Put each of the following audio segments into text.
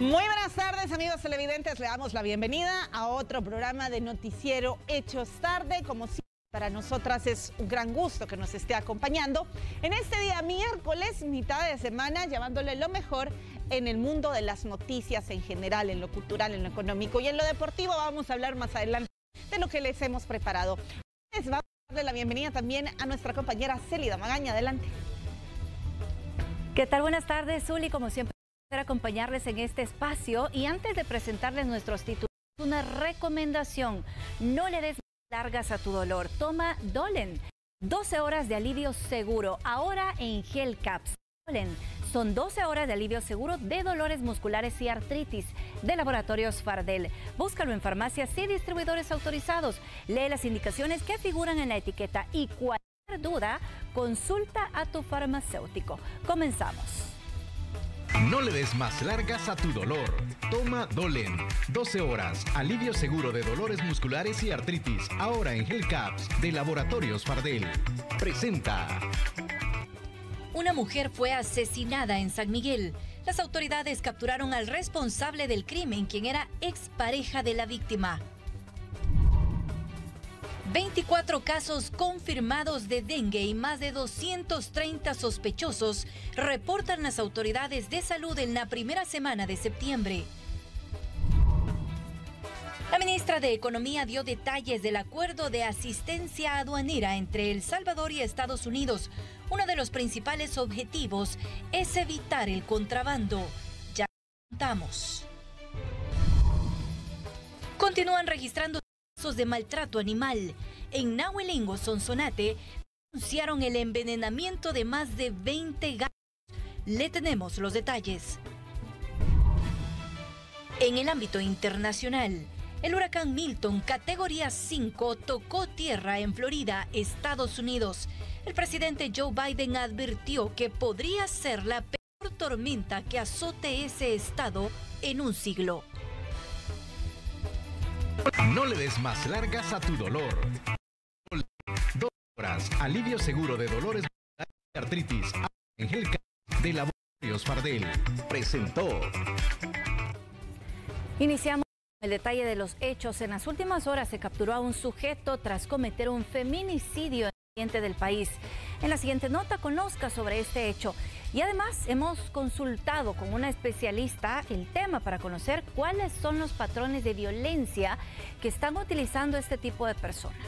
Muy buenas tardes, amigos televidentes. Le damos la bienvenida a otro programa de Noticiero Hechos Tarde. Como siempre, para nosotras es un gran gusto que nos esté acompañando en este día miércoles, mitad de semana, llevándole lo mejor en el mundo de las noticias en general, en lo cultural, en lo económico y en lo deportivo. Vamos a hablar más adelante de lo que les hemos preparado. Les vamos a darle la bienvenida también a nuestra compañera Célida Magaña. Adelante. ¿Qué tal? Buenas tardes, Zuli. Como siempre, acompañarles en este espacio, y antes de presentarles nuestros títulos, una recomendación: no le des largas a tu dolor. Toma Dolen, 12 horas de alivio seguro, ahora en Gel Caps. Dolen son 12 horas de alivio seguro de dolores musculares y artritis, de Laboratorios Fardel. Búscalo en farmacias y distribuidores autorizados. Lee las indicaciones que figuran en la etiqueta y cualquier duda, consulta a tu farmacéutico. Comenzamos. No le des más largas a tu dolor. Toma Dolen, 12 horas, alivio seguro de dolores musculares y artritis, ahora en Gel Caps, de Laboratorios Fardel. Presenta. Una mujer fue asesinada en San Miguel. Las autoridades capturaron al responsable del crimen, quien era expareja de la víctima. 24 casos confirmados de dengue y más de 230 sospechosos, reportan las autoridades de salud en la primera semana de septiembre. La ministra de Economía dio detalles del acuerdo de asistencia aduanera entre El Salvador y Estados Unidos. Uno de los principales objetivos es evitar el contrabando. Ya contamos. Continúan registrando casos de maltrato animal. En Nahuelingo, Sonsonate, denunciaron el envenenamiento de más de 20 gatos. Le tenemos los detalles. En el ámbito internacional, el huracán Milton, categoría 5, tocó tierra en Florida, Estados Unidos. El presidente Joe Biden advirtió que podría ser la peor tormenta que azote ese estado en un siglo. No le des más largas a tu dolor. 12 horas, alivio seguro de dolores musculares y artritis, en Gel Caps, de Laboratorios Fardel. Presentó. Iniciamos el detalle de los hechos. En las últimas horas se capturó a un sujeto tras cometer un feminicidio en el oriente del país. En la siguiente nota conozca sobre este hecho. Y además hemos consultado con una especialista el tema para conocer cuáles son los patrones de violencia que están utilizando este tipo de personas.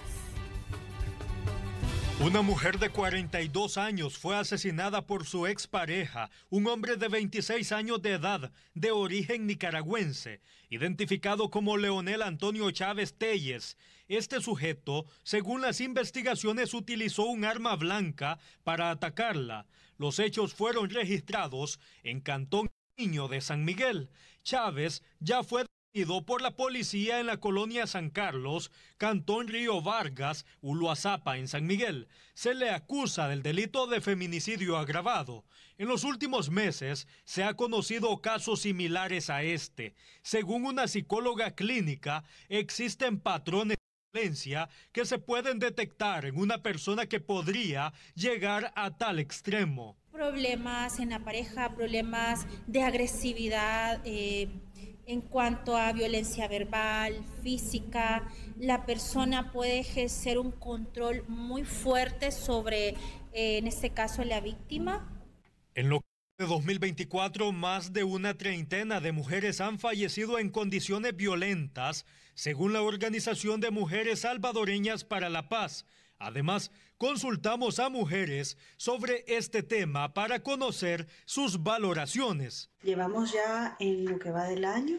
Una mujer de 42 años fue asesinada por su expareja, un hombre de 26 años de edad, de origen nicaragüense, identificado como Leonel Antonio Chávez Telles. Este sujeto, según las investigaciones, utilizó un arma blanca para atacarla. Los hechos fueron registrados en Cantón Niño de San Miguel. Chávez ya fue detenido por la policía en la colonia San Carlos, Cantón Río Vargas, Uluazapa, en San Miguel. Se le acusa del delito de feminicidio agravado. En los últimos meses se ha conocido casos similares a este. Según una psicóloga clínica, existen patrones de violencia que se pueden detectar en una persona que podría llegar a tal extremo. Problemas en la pareja, problemas de agresividad, en cuanto a violencia verbal, física. La persona puede ejercer un control muy fuerte sobre, en este caso, la víctima. En lo de 2024, más de una treintena de mujeres han fallecido en condiciones violentas, según la Organización de Mujeres Salvadoreñas para la Paz. Además, consultamos a mujeres sobre este tema para conocer sus valoraciones. Llevamos ya en lo que va del año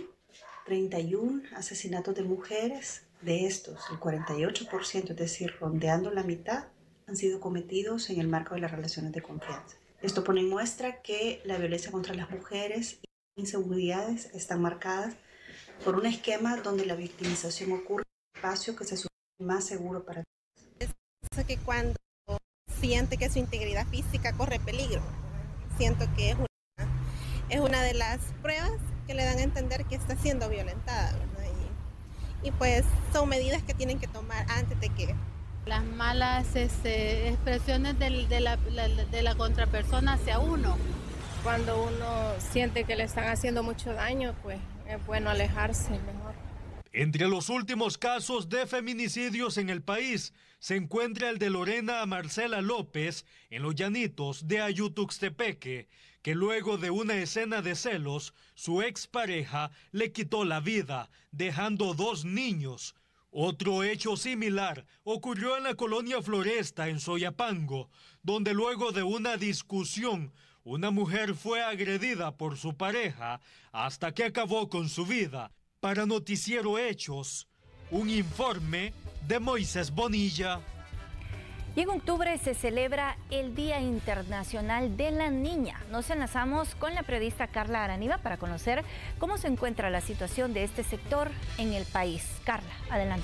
31 asesinatos de mujeres. De estos, el 48%, es decir, rondeando la mitad, han sido cometidos en el marco de las relaciones de confianza. Esto pone en muestra que la violencia contra las mujeres y las inseguridades están marcadas por un esquema donde la victimización ocurre en un espacio que se supone más seguro para todos. Es que cuando siente que su integridad física corre peligro, siento que es una de las pruebas que le dan a entender que está siendo violentada, ¿verdad? Y pues son medidas que tienen que tomar antes de que... Las malas expresiones de la contrapersona hacia uno, Cuando uno siente que le están haciendo mucho daño, pues es bueno alejarse mejor. Entre los últimos casos de feminicidios en el país se encuentra el de Lorena Marcela López en los llanitos de Ayutuxtepeque, que luego de una escena de celos, su expareja le quitó la vida, dejando 2 niños. Otro hecho similar ocurrió en la colonia Floresta, en Soyapango, donde luego de una discusión, una mujer fue agredida por su pareja hasta que acabó con su vida. Para Noticiero Hechos, un informe de Moisés Bonilla. Y en octubre se celebra el Día Internacional de la Niña. Nos enlazamos con la periodista Carla Araniva para conocer cómo se encuentra la situación de este sector en el país. Carla, adelante.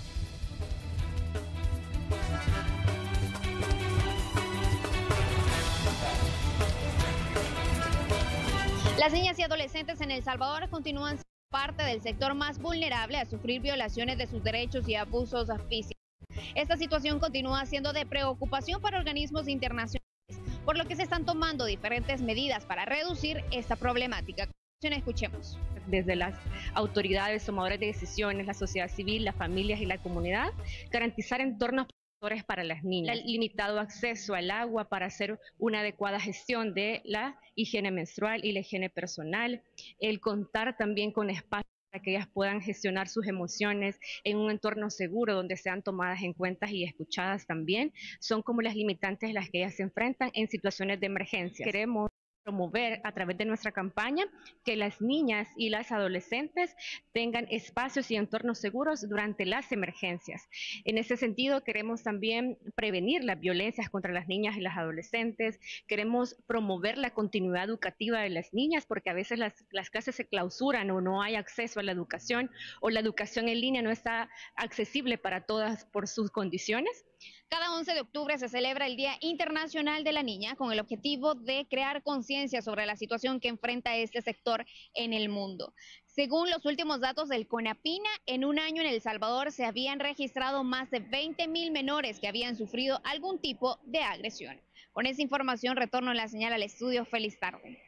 Las niñas y adolescentes en El Salvador continúan siendo parte del sector más vulnerable a sufrir violaciones de sus derechos y abusos físicos. Esta situación continúa siendo de preocupación para organismos internacionales, por lo que se están tomando diferentes medidas para reducir esta problemática. Escuchemos. Desde las autoridades tomadoras de decisiones, la sociedad civil, las familias y la comunidad, garantizar entornos protectores para las niñas, el limitado acceso al agua para hacer una adecuada gestión de la higiene menstrual y la higiene personal, el contar también con espacios para que ellas puedan gestionar sus emociones en un entorno seguro donde sean tomadas en cuenta y escuchadas también, son como las limitantes a las que ellas se enfrentan en situaciones de emergencia. Queremos promover a través de nuestra campaña que las niñas y las adolescentes tengan espacios y entornos seguros durante las emergencias. En ese sentido, queremos también prevenir las violencias contra las niñas y las adolescentes, queremos promover la continuidad educativa de las niñas, porque a veces las clases se clausuran o no hay acceso a la educación, o la educación en línea no está accesible para todas por sus condiciones. Cada 11 de octubre se celebra el Día Internacional de la Niña con el objetivo de crear conciencia sobre la situación que enfrenta este sector en el mundo. Según los últimos datos del CONAPINA, en un año en El Salvador se habían registrado más de 20,000 menores que habían sufrido algún tipo de agresión. Con esa información retorno la señal al estudio. Feliz tarde.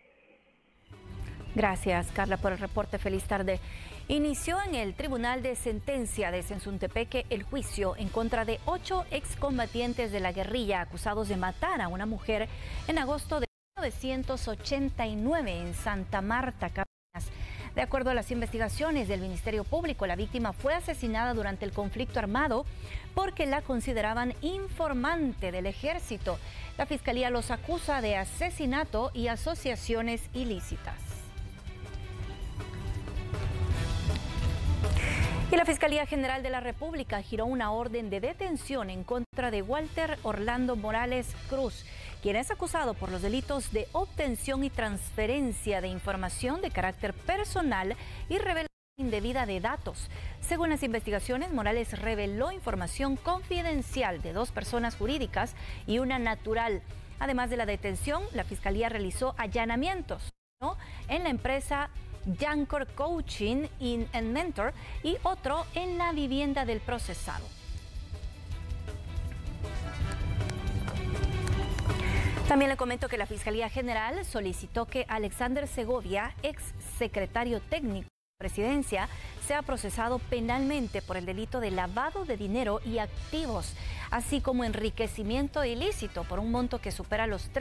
Gracias, Carla, por el reporte. Feliz tarde. Inició en el Tribunal de Sentencia de Sensuntepeque el juicio en contra de 8 excombatientes de la guerrilla acusados de matar a una mujer en agosto de 1989 en Santa Marta, Cabañas. De acuerdo a las investigaciones del Ministerio Público, la víctima fue asesinada durante el conflicto armado porque la consideraban informante del ejército. La Fiscalía los acusa de asesinato y asociaciones ilícitas. Y la Fiscalía General de la República giró una orden de detención en contra de Walter Orlando Morales Cruz, quien es acusado por los delitos de obtención y transferencia de información de carácter personal y revelación indebida de datos. Según las investigaciones, Morales reveló información confidencial de 2 personas jurídicas y una natural. Además de la detención, la Fiscalía realizó allanamientos, ¿no?, en la empresa Yancor Coaching and Mentor y otro en la vivienda del procesado. También le comento que la Fiscalía General solicitó que Alexander Segovia, ex secretario técnico de Presidencia, sea procesado penalmente por el delito de lavado de dinero y activos, así como enriquecimiento ilícito por un monto que supera los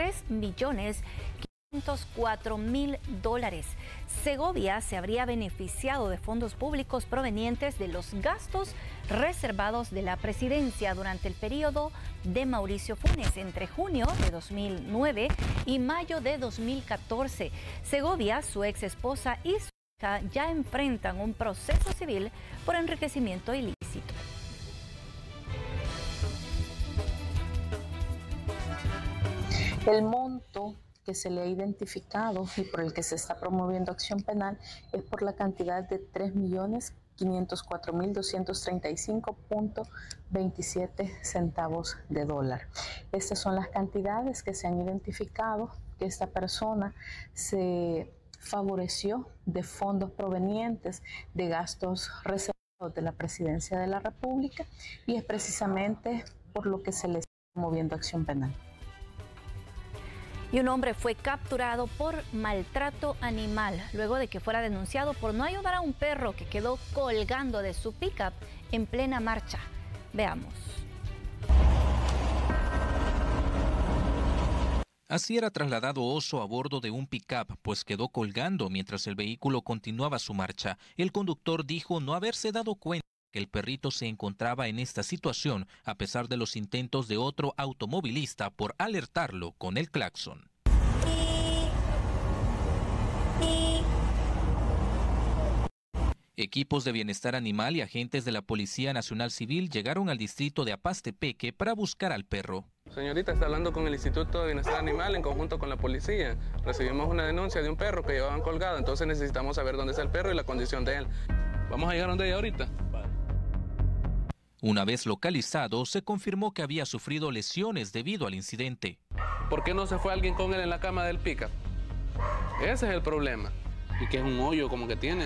$3.504.000. Segovia se habría beneficiado de fondos públicos provenientes de los gastos reservados de la presidencia durante el periodo de Mauricio Funes entre junio de 2009 y mayo de 2014. Segovia, su ex esposa y su hija ya enfrentan un proceso civil por enriquecimiento ilícito. El monto que se le ha identificado y por el que se está promoviendo acción penal es por la cantidad de 3.504.235.27 centavos de dólar. Estas son las cantidades que se han identificado que esta persona se favoreció de fondos provenientes de gastos reservados de la Presidencia de la República, y es precisamente por lo que se le está promoviendo acción penal. Y un hombre fue capturado por maltrato animal luego de que fuera denunciado por no ayudar a un perro que quedó colgando de su pickup en plena marcha. Veamos. Así era trasladado Oso a bordo de un pickup, pues quedó colgando mientras el vehículo continuaba su marcha. El conductor dijo no haberse dado cuenta que el perrito se encontraba en esta situación, a pesar de los intentos de otro automovilista por alertarlo con el claxon. Equipos de bienestar animal y agentes de la Policía Nacional Civil llegaron al distrito de Apastepeque para buscar al perro. Señorita, está hablando con el Instituto de Bienestar Animal en conjunto con la policía. Recibimos una denuncia de un perro que llevaban colgado, entonces necesitamos saber dónde está el perro y la condición de él. ¿Vamos a llegar donde ella ahorita? Una vez localizado, se confirmó que había sufrido lesiones debido al incidente. ¿Por qué no se fue alguien con él en la cama del pickup? Ese es el problema. Y que es un hoyo como que tiene.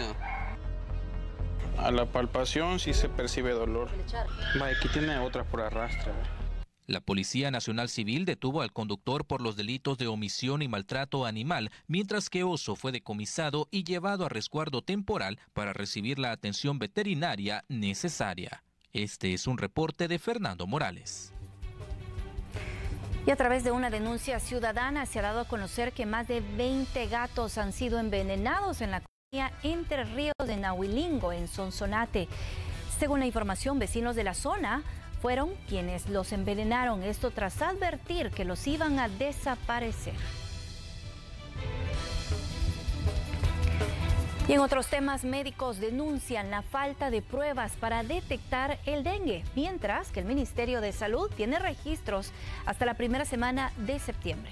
A la palpación sí se percibe dolor. Aquí tiene otras por arrastre. La Policía Nacional Civil detuvo al conductor por los delitos de omisión y maltrato animal, mientras que Oso fue decomisado y llevado a resguardo temporal para recibir la atención veterinaria necesaria. Este es un reporte de Fernando Morales. Y a través de una denuncia ciudadana se ha dado a conocer que más de 20 gatos han sido envenenados en la colonia Entre Ríos de Nahuilingo, en Sonsonate. Según la información, vecinos de la zona fueron quienes los envenenaron, esto tras advertir que los iban a desaparecer. Y en otros temas, médicos denuncian la falta de pruebas para detectar el dengue, mientras que el Ministerio de Salud tiene registros hasta la primera semana de septiembre.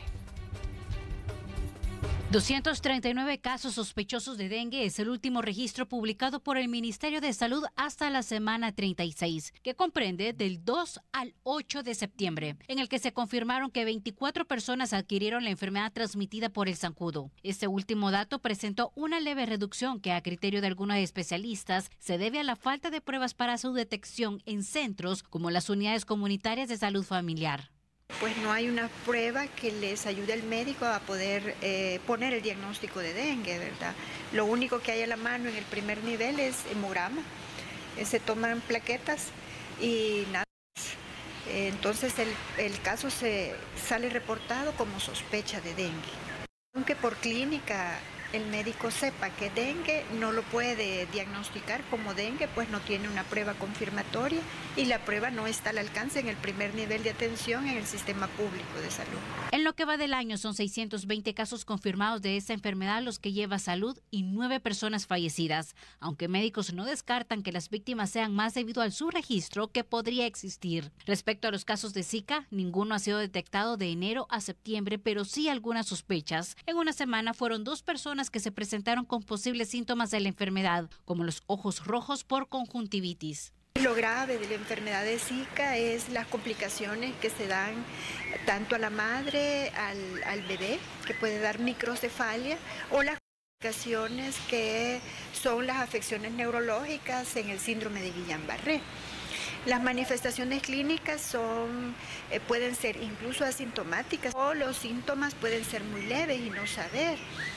239 casos sospechosos de dengue es el último registro publicado por el Ministerio de Salud hasta la semana 36, que comprende del 2 al 8 de septiembre, en el que se confirmaron que 24 personas adquirieron la enfermedad transmitida por el zancudo. Este último dato presentó una leve reducción que, a criterio de algunos especialistas, se debe a la falta de pruebas para su detección en centros como las unidades comunitarias de salud familiar. Pues no hay una prueba que les ayude al médico a poder poner el diagnóstico de dengue, ¿verdad? Lo único que hay a la mano en el primer nivel es hemograma. Se toman plaquetas y nada más. Entonces el caso se sale reportado como sospecha de dengue. Aunque por clínica el médico sepa que dengue, no lo puede diagnosticar como dengue, pues no tiene una prueba confirmatoria y la prueba no está al alcance en el primer nivel de atención en el sistema público de salud. En lo que va del año son 620 casos confirmados de esta enfermedad los que lleva Salud y 9 personas fallecidas, aunque médicos no descartan que las víctimas sean más debido al subregistro que podría existir. Respecto a los casos de Zika, ninguno ha sido detectado de enero a septiembre, pero sí algunas sospechas. En una semana fueron 2 personas que se presentaron con posibles síntomas de la enfermedad, como los ojos rojos por conjuntivitis. Lo grave de la enfermedad de Zika es las complicaciones que se dan tanto a la madre, al bebé, que puede dar microcefalia, o las complicaciones que son las afecciones neurológicas en el síndrome de Guillain-Barré. Las manifestaciones clínicas pueden ser incluso asintomáticas, o los síntomas pueden ser muy leves y no saber.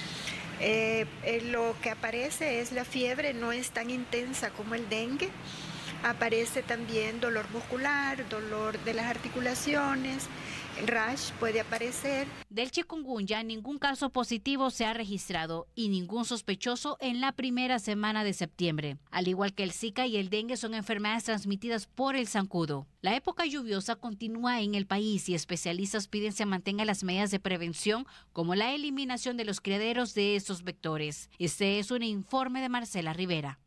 Lo que aparece es la fiebre, no es tan intensa como el dengue. Aparece también dolor muscular, dolor de las articulaciones, rash puede aparecer. Del chikungunya ningún caso positivo se ha registrado y ningún sospechoso en la primera semana de septiembre. Al igual que el Zika y el dengue son enfermedades transmitidas por el zancudo. La época lluviosa continúa en el país y especialistas piden se mantengan las medidas de prevención como la eliminación de los criaderos de estos vectores. Este es un informe de Marcela Rivera.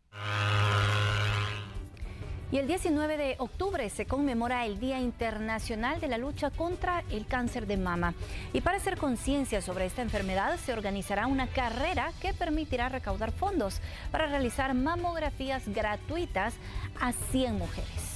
Y el 19 de octubre se conmemora el Día Internacional de la Lucha contra el Cáncer de Mama. Y para hacer conciencia sobre esta enfermedad se organizará una carrera que permitirá recaudar fondos para realizar mamografías gratuitas a 100 mujeres.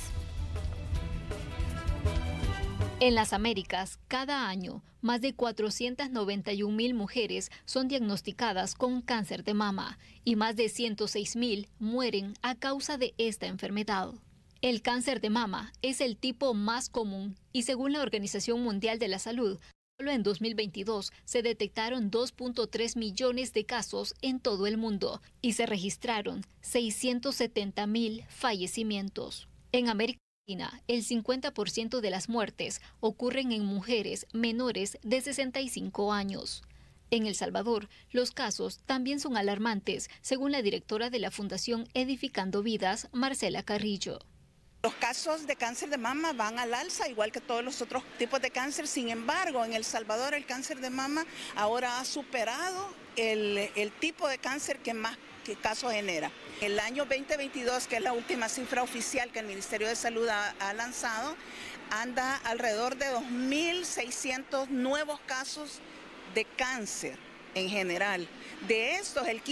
En las Américas, cada año, más de 491.000 mujeres son diagnosticadas con cáncer de mama y más de 106.000 mueren a causa de esta enfermedad. El cáncer de mama es el tipo más común y según la Organización Mundial de la Salud, Solo en 2022 se detectaron 2.3 millones de casos en todo el mundo y se registraron 670,000 fallecimientos. En América Latina, el 50% de las muertes ocurren en mujeres menores de 65 años. En El Salvador, los casos también son alarmantes, según la directora de la Fundación Edificando Vidas, Marcela Carrillo. Los casos de cáncer de mama van al alza, igual que todos los otros tipos de cáncer. Sin embargo, en El Salvador el cáncer de mama ahora ha superado el tipo de cáncer que más casos genera. El año 2022, que es la última cifra oficial que el Ministerio de Salud ha lanzado, anda alrededor de 2.600 nuevos casos de cáncer en general. De estos, el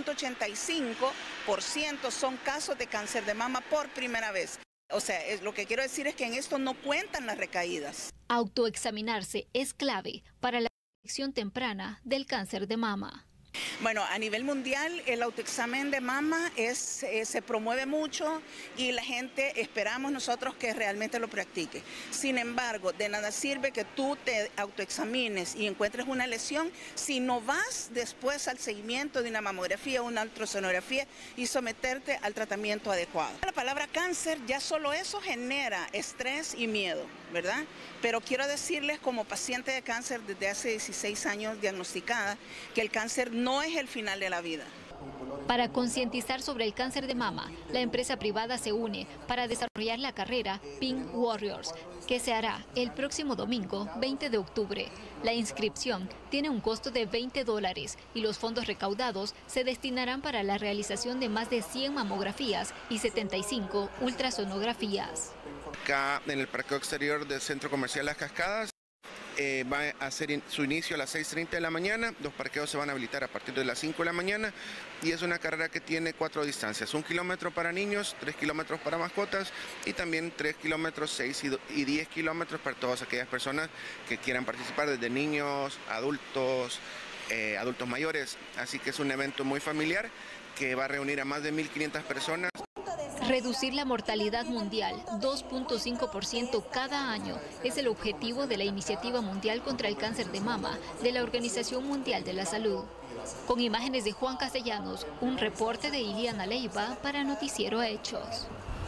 15.85% son casos de cáncer de mama por primera vez. O sea, lo que quiero decir es que en esto no cuentan las recaídas. Autoexaminarse es clave para la detección temprana del cáncer de mama. Bueno, a nivel mundial el autoexamen de mama se promueve mucho y la gente, esperamos nosotros que realmente lo practique. Sin embargo, de nada sirve que tú te autoexamines y encuentres una lesión si no vas después al seguimiento de una mamografía o una ultrasonografía y someterte al tratamiento adecuado. La palabra cáncer, ya solo eso genera estrés y miedo, ¿verdad? Pero quiero decirles, como paciente de cáncer desde hace 16 años diagnosticada, que el cáncer no es el final de la vida. Para concientizar sobre el cáncer de mama, la empresa privada se une para desarrollar la carrera Pink Warriors, que se hará el próximo domingo 20 de octubre. La inscripción tiene un costo de $20 y los fondos recaudados se destinarán para la realización de más de 100 mamografías y 75 ultrasonografías. Acá en el parqueo exterior del Centro Comercial Las Cascadas va a hacer su inicio a las 6:30 de la mañana. Los parqueos se van a habilitar a partir de las 5 de la mañana y es una carrera que tiene 4 distancias: 1 kilómetro para niños, 3 kilómetros para mascotas y también 3 kilómetros, 6 y 10 kilómetros para todas aquellas personas que quieran participar, desde niños, adultos, adultos mayores. Así que es un evento muy familiar que va a reunir a más de 1.500 personas. Reducir la mortalidad mundial 2.5% cada año es el objetivo de la Iniciativa Mundial contra el Cáncer de Mama de la Organización Mundial de la Salud. Con imágenes de Juan Castellanos, un reporte de Iliana Leiva para Noticiero Hechos.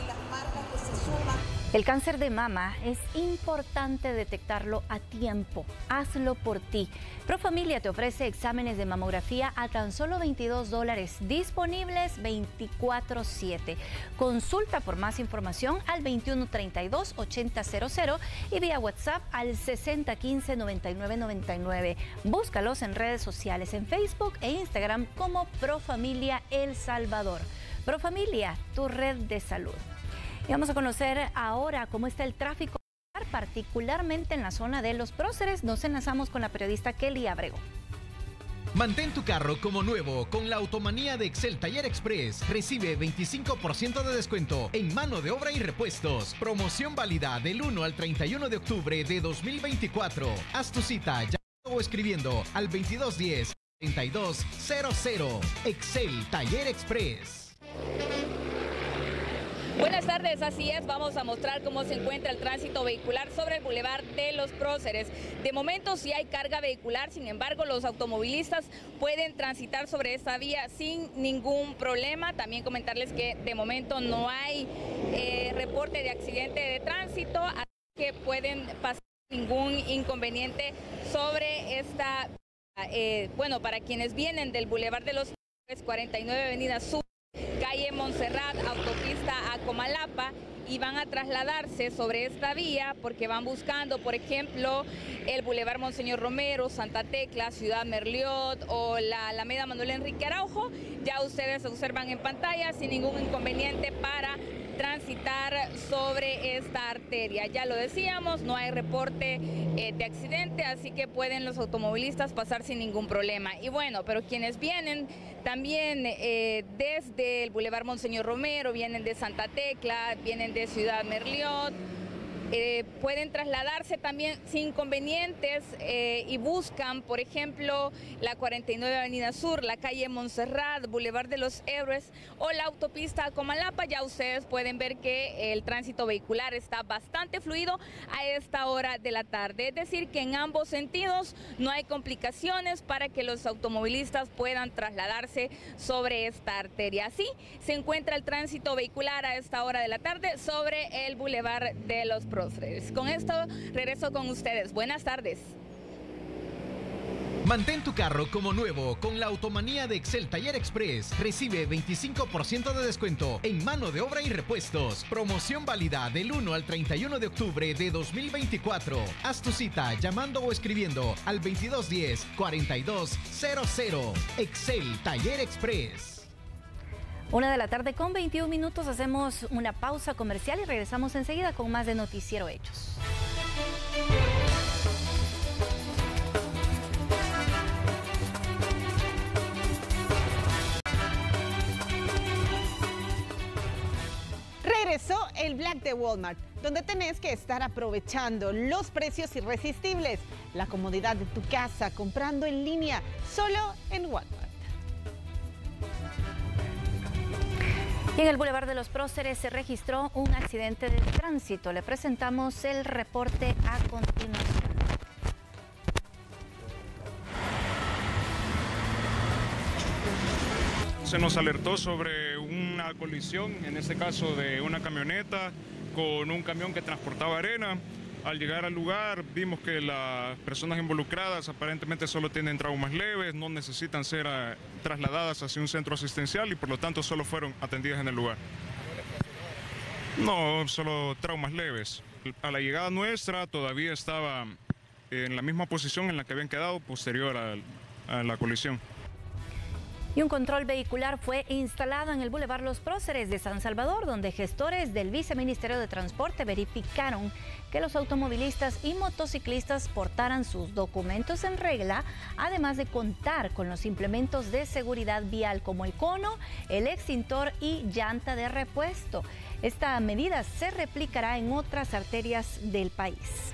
El cáncer de mama es importante detectarlo a tiempo. Hazlo por ti. Profamilia te ofrece exámenes de mamografía a tan solo $22, disponibles 24/7. Consulta por más información al 2132-8000 y vía WhatsApp al 6015-9999. Búscalos en redes sociales, en Facebook e Instagram como Profamilia El Salvador. Profamilia, tu red de salud. Y vamos a conocer ahora cómo está el tráfico, particularmente en la zona de Los Próceres. Nos enlazamos con la periodista Kelly Abrego. Mantén tu carro como nuevo con la automanía de Excel Taller Express. Recibe 25% de descuento en mano de obra y repuestos. Promoción válida del 1 al 31 de octubre de 2024. Haz tu cita ya o escribiendo al 2210-3200. Excel Taller Express. Buenas tardes, así es, vamos a mostrar cómo se encuentra el tránsito vehicular sobre el Boulevard de Los Próceres. De momento sí hay carga vehicular, sin embargo los automovilistas pueden transitar sobre esta vía sin ningún problema. También comentarles que de momento no hay reporte de accidente de tránsito, así que pueden pasar ningún inconveniente sobre esta bueno, para quienes vienen del Boulevard de Los Próceres, 49 Avenida Sur, calle Montserrat, autopista a Comalapa, y van a trasladarse sobre esta vía porque van buscando, por ejemplo, el Boulevard Monseñor Romero, Santa Tecla, Ciudad Merliot o la Alameda Manuel Enrique Araujo. Ya ustedes observan en pantalla sin ningún inconveniente para transitar sobre esta arteria. Ya lo decíamos, no hay reporte de accidente, así que pueden los automovilistas pasar sin ningún problema. Y bueno, pero quienes vienen también desde el Boulevard Monseñor Romero, vienen de Santa Tecla, vienen de Ciudad Merliot pueden trasladarse también sin inconvenientes y buscan, por ejemplo, la 49 Avenida Sur, la calle Montserrat, Boulevard de los Héroes o la autopista Comalapa. Ya ustedes pueden ver que el tránsito vehicular está bastante fluido a esta hora de la tarde. Es decir, que en ambos sentidos no hay complicaciones para que los automovilistas puedan trasladarse sobre esta arteria. Así se encuentra el tránsito vehicular a esta hora de la tarde sobre el Boulevard de los Próceres. Con esto regreso con ustedes. Buenas tardes. Mantén tu carro como nuevo con la automanía de Excel Taller Express. Recibe 25% de descuento en mano de obra y repuestos. Promoción válida del 1 al 31 de octubre de 2024. Haz tu cita llamando o escribiendo al 2210-4200. Excel Taller Express. 1 de la tarde con 21 minutos. Hacemos una pausa comercial y regresamos enseguida con más de Noticiero Hechos. Regresó el Black de Walmart, donde tenés que estar aprovechando los precios irresistibles, la comodidad de tu casa, comprando en línea, solo en Walmart. Y en el Boulevard de los Próceres se registró un accidente de tránsito. Le presentamos el reporte a continuación. Se nos alertó sobre una colisión, en este caso de una camioneta con un camión que transportaba arena. Al llegar al lugar vimos que las personas involucradas aparentemente solo tienen traumas leves, no necesitan ser trasladadas hacia un centro asistencial y por lo tanto solo fueron atendidas en el lugar. No, solo traumas leves. A la llegada nuestra todavía estaba en la misma posición en la que habían quedado posterior a la colisión. Y un control vehicular fue instalado en el Boulevard Los Próceres de San Salvador, donde gestores del Viceministerio de Transporte verificaron que los automovilistas y motociclistas portaran sus documentos en regla, además de contar con los implementos de seguridad vial como el cono, el extintor y llanta de repuesto. Esta medida se replicará en otras arterias del país.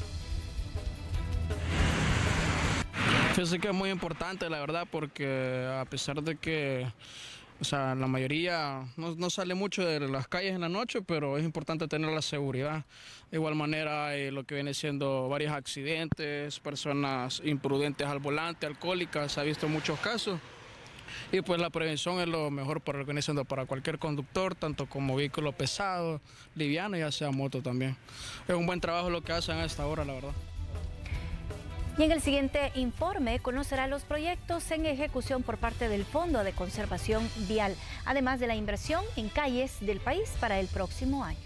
Fíjese que es muy importante, la verdad, porque a pesar de que la mayoría no sale mucho de las calles en la noche, pero es importante tener la seguridad. De igual manera, lo que viene siendo varios accidentes, personas imprudentes al volante, alcohólicas, se ha visto muchos casos. Y pues la prevención es lo mejor para lo que viene siendo para cualquier conductor, tanto como vehículo pesado, liviano, ya sea moto también. Es un buen trabajo lo que hacen a esta hora, la verdad. Y en el siguiente informe conocerá los proyectos en ejecución por parte del Fondo de Conservación Vial, además de la inversión en calles del país para el próximo año.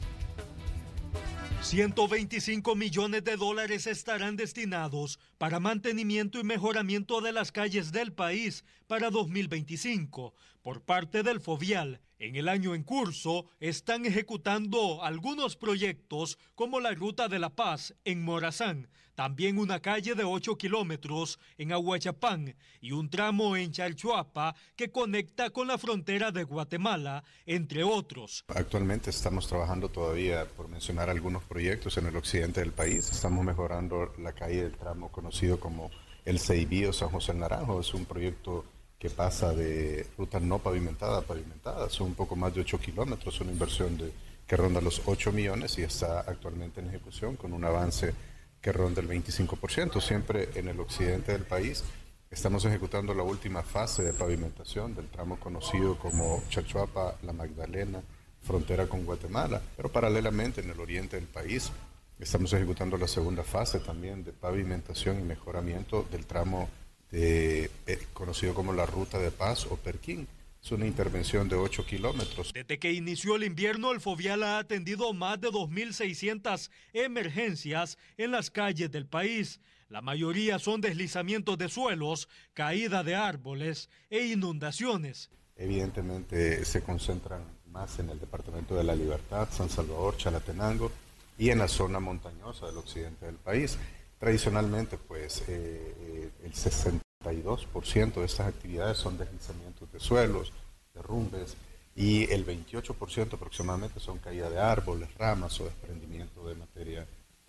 125 millones de dólares estarán destinados para mantenimiento y mejoramiento de las calles del país para 2025 por parte del Fovial. En el año en curso están ejecutando algunos proyectos como la Ruta de la Paz en Morazán, también una calle de 8 kilómetros en Aguachapán y un tramo en Chalchuapa que conecta con la frontera de Guatemala, entre otros. Actualmente estamos trabajando todavía, por mencionar algunos proyectos en el occidente del país. Estamos mejorando la calle del tramo conocido como el Ceibío San José del Naranjo. Es un proyecto que pasa de ruta no pavimentada a pavimentada. Son un poco más de 8 kilómetros, una inversión que ronda los 8 millones y está actualmente en ejecución con un avance que ronda el 25%. Siempre en el occidente del país estamos ejecutando la última fase de pavimentación del tramo conocido como Chalchuapa, La Magdalena, frontera con Guatemala. Pero paralelamente en el oriente del país estamos ejecutando la segunda fase también de pavimentación y mejoramiento del tramo conocido como la Ruta de Paz o Perquín. Es una intervención de 8 kilómetros. Desde que inició el invierno, el Fovial ha atendido más de 2.600 emergencias en las calles del país. La mayoría son deslizamientos de suelos, caída de árboles e inundaciones. Evidentemente se concentran más en el departamento de La Libertad, San Salvador, Chalatenango y en la zona montañosa del occidente del país. Tradicionalmente, pues, el 62% de estas actividades son deslizamientos de suelos, derrumbes, y el 28% aproximadamente son caída de árboles, ramas o desprendimiento de materiales.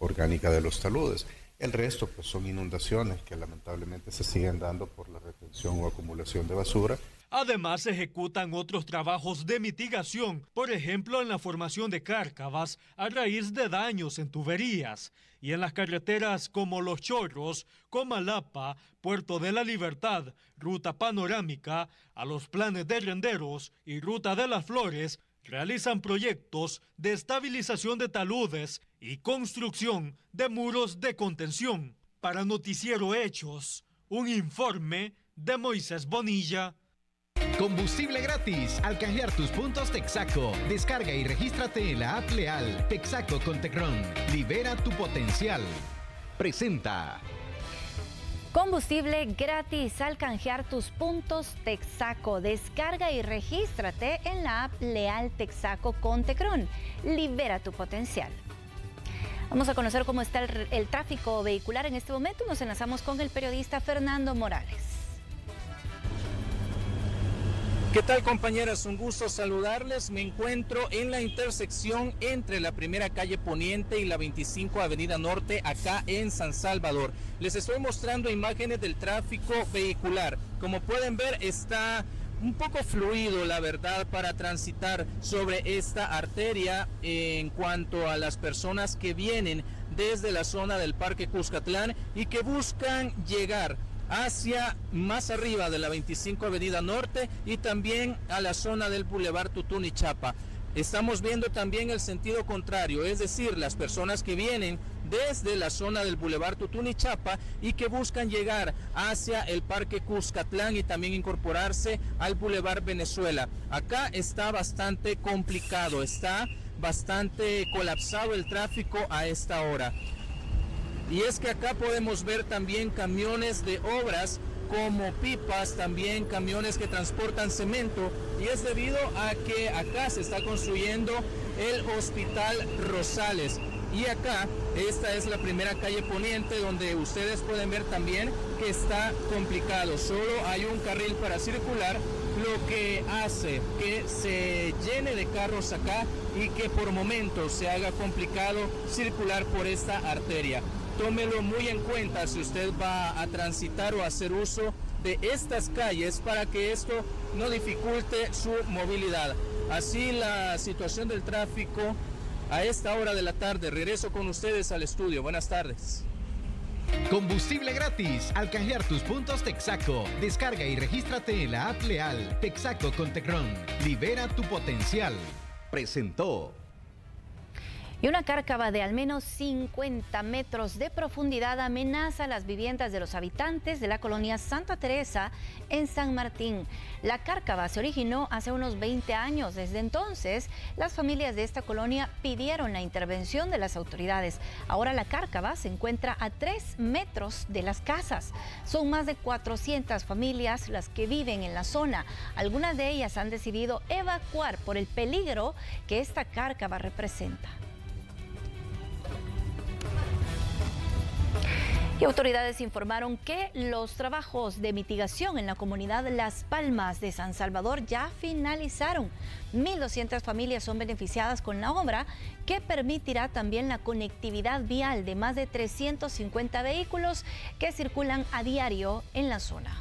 orgánica de los taludes. El resto pues son inundaciones que lamentablemente se siguen dando por la retención o acumulación de basura. Además, se ejecutan otros trabajos de mitigación, por ejemplo, en la formación de cárcavas a raíz de daños en tuberías y en las carreteras como Los Chorros, Comalapa, Puerto de la Libertad, Ruta Panorámica, a los Planes de Renderos y Ruta de las Flores, realizan proyectos de estabilización de taludes y construcción de muros de contención. Para Noticiero Hechos, un informe de Moisés Bonilla. Combustible gratis al canjear tus puntos Texaco. Descarga y regístrate en la app Leal. Texaco con Tecron. Libera tu potencial. Presenta. Combustible gratis al canjear tus puntos Texaco. Descarga y regístrate en la app Leal Texaco con Tecron. Libera tu potencial. Vamos a conocer cómo está el tráfico vehicular en este momento. Nos enlazamos con el periodista Fernando Morales. ¿Qué tal, compañeras? Un gusto saludarles. Me encuentro en la intersección entre la primera calle Poniente y la 25 Avenida Norte, acá en San Salvador. Les estoy mostrando imágenes del tráfico vehicular. Como pueden ver, está un poco fluido, la verdad, para transitar sobre esta arteria en cuanto a las personas que vienen desde la zona del Parque Cuscatlán y que buscan llegar hacia más arriba de la 25 Avenida Norte y también a la zona del Boulevard Tutunichapa. Estamos viendo también el sentido contrario, es decir, las personas que vienen desde la zona del Boulevard Tutunichapa y que buscan llegar hacia el Parque Cuscatlán y también incorporarse al Boulevard Venezuela. Acá está bastante complicado, está bastante colapsado el tráfico a esta hora. Y es que acá podemos ver también camiones de obras como pipas, también camiones que transportan cemento, y es debido a que acá se está construyendo el Hospital Rosales. Y acá, esta es la primera calle Poniente, donde ustedes pueden ver también que está complicado. Solo hay un carril para circular, lo que hace que se llene de carros acá y que por momentos se haga complicado circular por esta arteria. Tómelo muy en cuenta si usted va a transitar o a hacer uso de estas calles para que esto no dificulte su movilidad. Así la situación del tráfico a esta hora de la tarde. Regreso con ustedes al estudio. Buenas tardes. Combustible gratis al canjear tus puntos Texaco. Descarga y regístrate en la app Leal. Texaco con Tecron. Libera tu potencial. Presentó. Y una cárcava de al menos 50 metros de profundidad amenaza las viviendas de los habitantes de la colonia Santa Teresa en San Martín. La cárcava se originó hace unos 20 años. Desde entonces, las familias de esta colonia pidieron la intervención de las autoridades. Ahora la cárcava se encuentra a 3 metros de las casas. Son más de 400 familias las que viven en la zona. Algunas de ellas han decidido evacuar por el peligro que esta cárcava representa. Y autoridades informaron que los trabajos de mitigación en la comunidad Las Palmas de San Salvador ya finalizaron. 1.200 familias son beneficiadas con la obra, que permitirá también la conectividad vial de más de 350 vehículos que circulan a diario en la zona.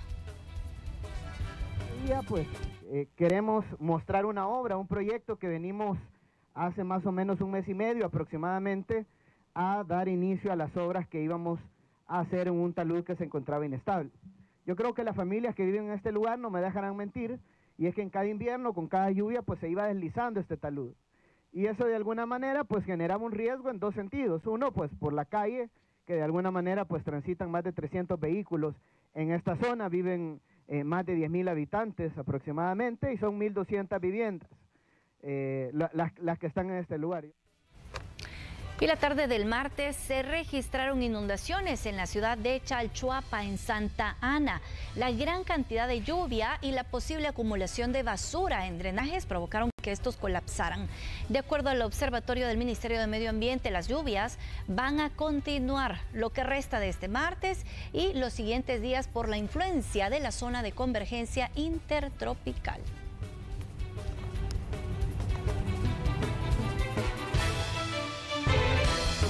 Pues queremos mostrar una obra, un proyecto que venimos hace más o menos un mes y medio aproximadamente a dar inicio a las obras que íbamos a hacer en un talud que se encontraba inestable. Yo creo que las familias que viven en este lugar no me dejarán mentir, y es que en cada invierno, con cada lluvia, pues se iba deslizando este talud. Y eso de alguna manera pues generaba un riesgo en dos sentidos. Uno, pues por la calle, que de alguna manera pues transitan más de 300 vehículos en esta zona, viven más de 10.000 habitantes aproximadamente, y son 1.200 viviendas las que están en este lugar. Y la tarde del martes se registraron inundaciones en la ciudad de Chalchuapa, en Santa Ana. La gran cantidad de lluvia y la posible acumulación de basura en drenajes provocaron que estos colapsaran. De acuerdo al Observatorio del Ministerio de Medio Ambiente, las lluvias van a continuar lo que resta de este martes y los siguientes días por la influencia de la zona de convergencia intertropical.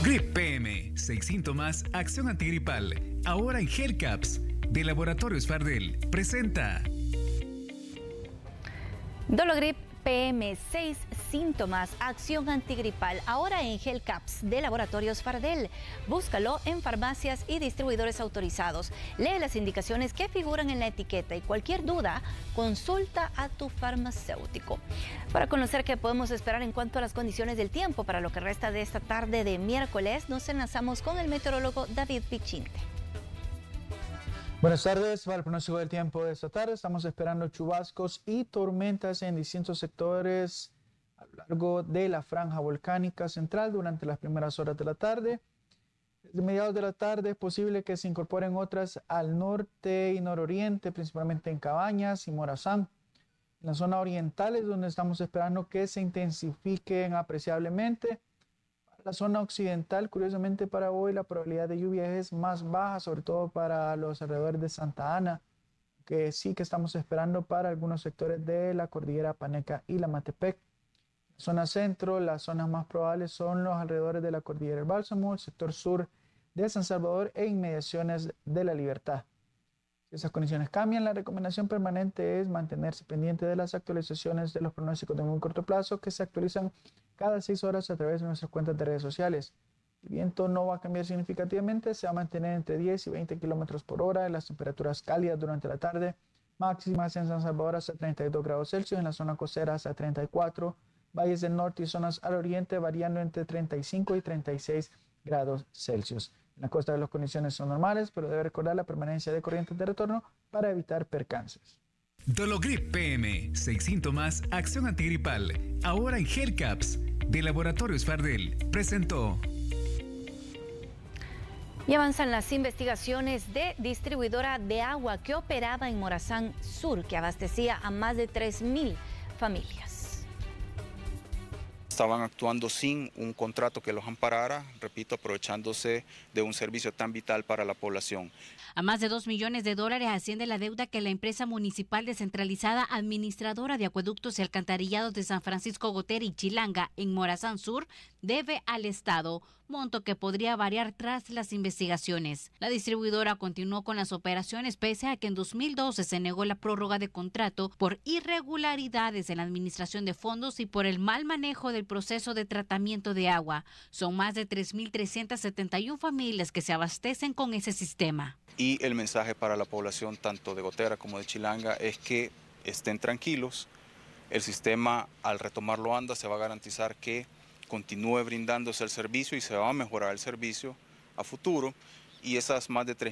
Dologrip PM, 6 síntomas, acción antigripal. Ahora en Hellcaps, de Laboratorios Fardel, presenta. Dologrip PM, 6 síntomas, acción antigripal. Ahora en Hellcaps, de Laboratorios Fardel. Búscalo en farmacias y distribuidores autorizados. Lee las indicaciones que figuran en la etiqueta y cualquier duda, consulta a tu farmacéutico. Para conocer qué podemos esperar en cuanto a las condiciones del tiempo para lo que resta de esta tarde de miércoles, nos enlazamos con el meteorólogo David Pichinte. Buenas tardes. Para el pronóstico del tiempo de esta tarde estamos esperando chubascos y tormentas en distintos sectores a lo largo de la franja volcánica central durante las primeras horas de la tarde. Desde mediados de la tarde es posible que se incorporen otras al norte y nororiente, principalmente en Cabañas y Morazán. En la zona oriental es donde estamos esperando que se intensifiquen apreciablemente. La zona occidental, curiosamente para hoy, la probabilidad de lluvia es más baja, sobre todo para los alrededores de Santa Ana, que sí que estamos esperando para algunos sectores de la cordillera Paneca y la Matepec. La zona centro, las zonas más probables son los alrededores de la cordillera del Bálsamo, el sector sur de San Salvador e inmediaciones de La Libertad. Si esas condiciones cambian, la recomendación permanente es mantenerse pendiente de las actualizaciones de los pronósticos de muy corto plazo que se actualizan cada 6 horas a través de nuestras cuentas de redes sociales. El viento no va a cambiar significativamente, se va a mantener entre 10 y 20 kilómetros por hora, las temperaturas cálidas durante la tarde, máximas en San Salvador hasta 32 grados Celsius, en la zona costera hasta 34, valles del norte y zonas al oriente variando entre 35 y 36 grados Celsius. En la costa las condiciones son normales, pero debe recordar la permanencia de corrientes de retorno para evitar percances. Dologrip PM, 6 síntomas, acción antigripal. Ahora en Hellcaps, de Laboratorios Fardel, presentó. Y avanzan las investigaciones de distribuidora de agua que operaba en Morazán Sur, que abastecía a más de 3,000 familias. Estaban actuando sin un contrato que los amparara, repito, aprovechándose de un servicio tan vital para la población. A más de $2 millones asciende la deuda que la empresa municipal descentralizada administradora de acueductos y alcantarillados de San Francisco Gotera y Chilanga en Morazán Sur debe al Estado, monto que podría variar tras las investigaciones. La distribuidora continuó con las operaciones pese a que en 2012 se negó la prórroga de contrato por irregularidades en la administración de fondos y por el mal manejo del proceso de tratamiento de agua. Son más de 3,371 familias que se abastecen con ese sistema. Y el mensaje para la población tanto de Gotera como de Chilanga es que estén tranquilos. El sistema, al retomarlo anda, se va a garantizar que continúe brindándose el servicio y se va a mejorar el servicio a futuro. Y esas más de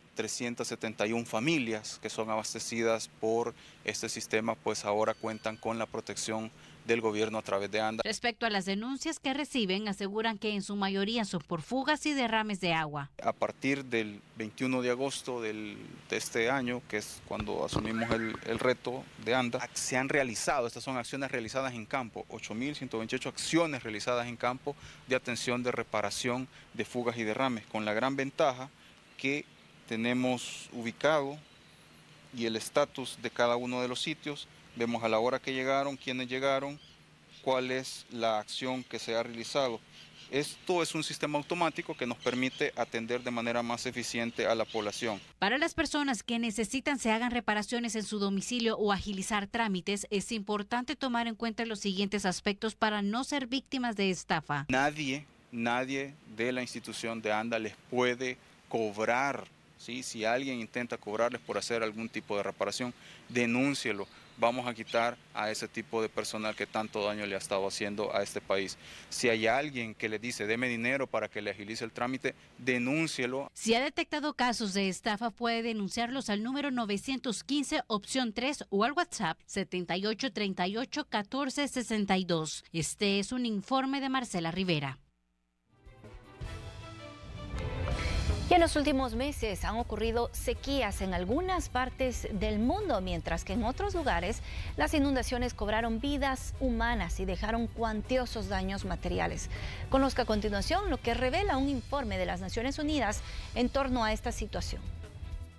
3,371 familias que son abastecidas por este sistema, pues ahora cuentan con la protección del gobierno a través de ANDA. Respecto a las denuncias que reciben, aseguran que en su mayoría son por fugas y derrames de agua. A partir del 21 de agosto de este año, que es cuando asumimos el reto de ANDA, se han realizado, estas son acciones realizadas en campo, 8,128 acciones realizadas en campo de atención de reparación de fugas y derrames, con la gran ventaja que tenemos ubicado y el estatus de cada uno de los sitios. Vemos a la hora que llegaron, quiénes llegaron, cuál es la acción que se ha realizado. Esto es un sistema automático que nos permite atender de manera más eficiente a la población. Para las personas que necesitan se hagan reparaciones en su domicilio o agilizar trámites, es importante tomar en cuenta los siguientes aspectos para no ser víctimas de estafa. Nadie de la institución de ANDA les puede cobrar, ¿sí? Si alguien intenta cobrarles por hacer algún tipo de reparación, denúncielo. Vamos a quitar a ese tipo de personal que tanto daño le ha estado haciendo a este país. Si hay alguien que le dice, deme dinero para que le agilice el trámite, denúncielo. Si ha detectado casos de estafa, puede denunciarlos al número 915, opción 3 o al WhatsApp 7838-1462. Este es un informe de Marcela Rivera. Y en los últimos meses han ocurrido sequías en algunas partes del mundo, mientras que en otros lugares las inundaciones cobraron vidas humanas y dejaron cuantiosos daños materiales. Conozca a continuación lo que revela un informe de las Naciones Unidas en torno a esta situación.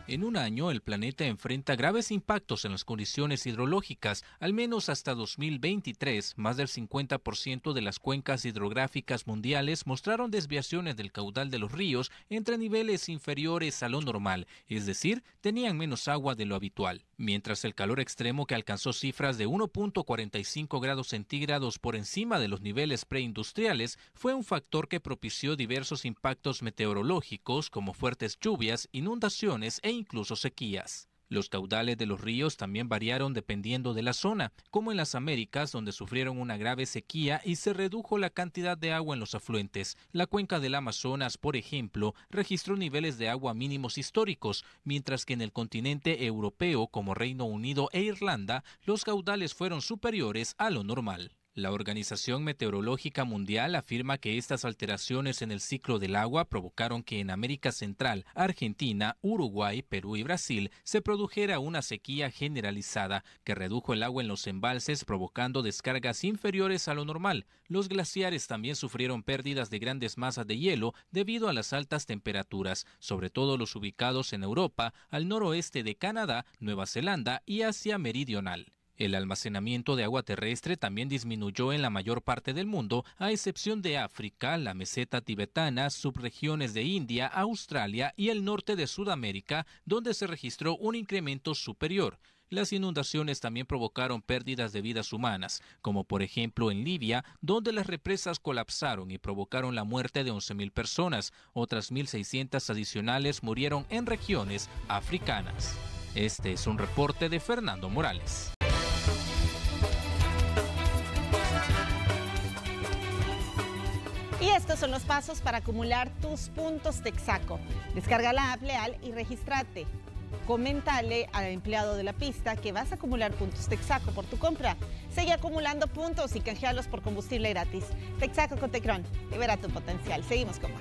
En un año, el planeta enfrenta graves impactos en las condiciones hidrológicas. Al menos hasta 2023, más del 50% de las cuencas hidrográficas mundiales mostraron desviaciones del caudal de los ríos entre niveles inferiores a lo normal, es decir, tenían menos agua de lo habitual. Mientras el calor extremo, que alcanzó cifras de 1.45 grados centígrados por encima de los niveles preindustriales, fue un factor que propició diversos impactos meteorológicos como fuertes lluvias, inundaciones e incluso sequías. Los caudales de los ríos también variaron dependiendo de la zona, como en las Américas, donde sufrieron una grave sequía y se redujo la cantidad de agua en los afluentes. La cuenca del Amazonas, por ejemplo, registró niveles de agua mínimos históricos, mientras que en el continente europeo, como Reino Unido e Irlanda, los caudales fueron superiores a lo normal. La Organización Meteorológica Mundial afirma que estas alteraciones en el ciclo del agua provocaron que en América Central, Argentina, Uruguay, Perú y Brasil se produjera una sequía generalizada que redujo el agua en los embalses, provocando descargas inferiores a lo normal. Los glaciares también sufrieron pérdidas de grandes masas de hielo debido a las altas temperaturas, sobre todo los ubicados en Europa, al noroeste de Canadá, Nueva Zelanda y Asia Meridional. El almacenamiento de agua terrestre también disminuyó en la mayor parte del mundo, a excepción de África, la meseta tibetana, subregiones de India, Australia y el norte de Sudamérica, donde se registró un incremento superior. Las inundaciones también provocaron pérdidas de vidas humanas, como por ejemplo en Libia, donde las represas colapsaron y provocaron la muerte de 11.000 personas. Otras 1.600 adicionales murieron en regiones africanas. Este es un reporte de Fernando Morales. Y estos son los pasos para acumular tus puntos Texaco. Descarga la app Leal y regístrate. Coméntale al empleado de la pista que vas a acumular puntos Texaco por tu compra. Sigue acumulando puntos y canjealos por combustible gratis. Texaco con Tecron, libera tu potencial. Seguimos con más.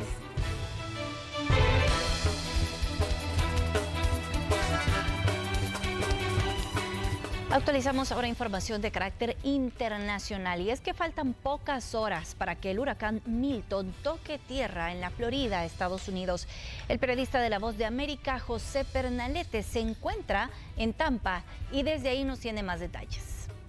Actualizamos ahora información de carácter internacional y es que faltan pocas horas para que el huracán Milton toque tierra en la Florida, Estados Unidos. El periodista de La Voz de América, José Pernalete, se encuentra en Tampa y desde ahí nos tiene más detalles.